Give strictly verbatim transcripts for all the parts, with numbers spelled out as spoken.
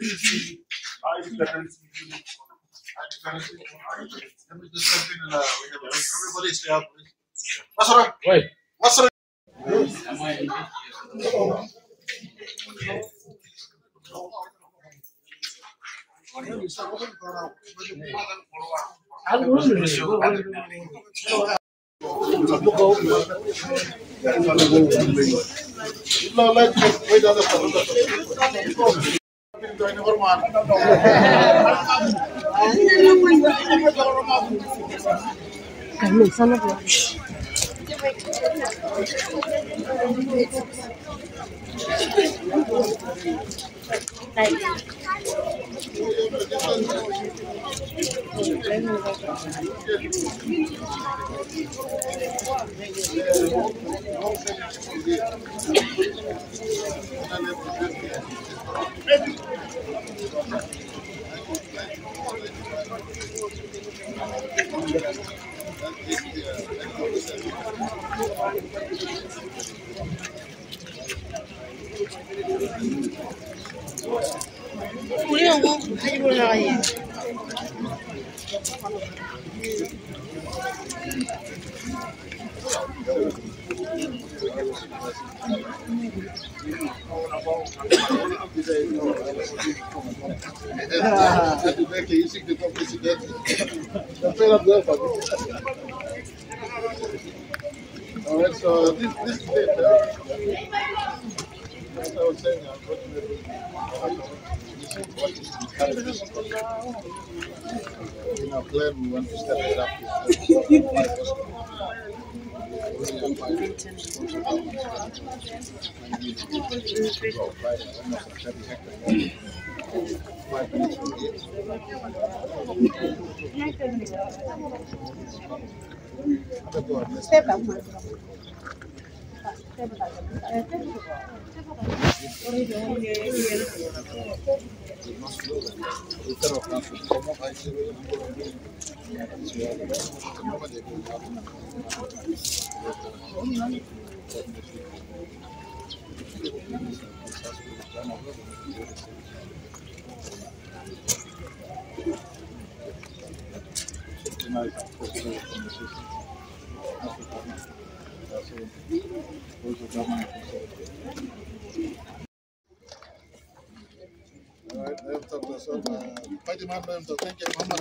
Everybody stay up. Masara. Wait. Masara. Kami sana po. 우리 오고 다시 올라가야 해. All right, so this this is it. As I was saying, unfortunately, in our plan, we want to step it up. Step up. Alright, pwede man na yung thank you mama.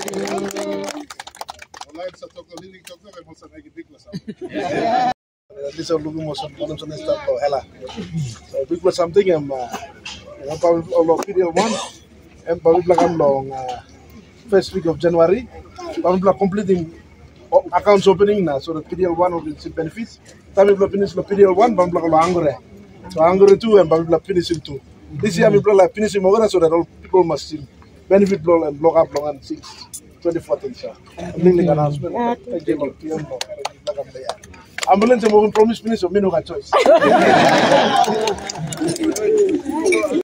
Wala sa toko liling toko kay mo sa big plus. This is looking mo sa bonum sa nesta ko hela. So big plus something am ang pawid of P D L one and pawid lang long first week of January. Pawid lang completing accounts opening na so that P D L one will receive benefits. Pawid lang finish lo P D L one pawid lang lo angore. So angore two and pawid lang finishing two. This year, we plan finishing more so that all people must see benefit blow and block up long and six twenty-fourth inshallah. Link announcement. Ambulance, I'm promise finish, so me no choice.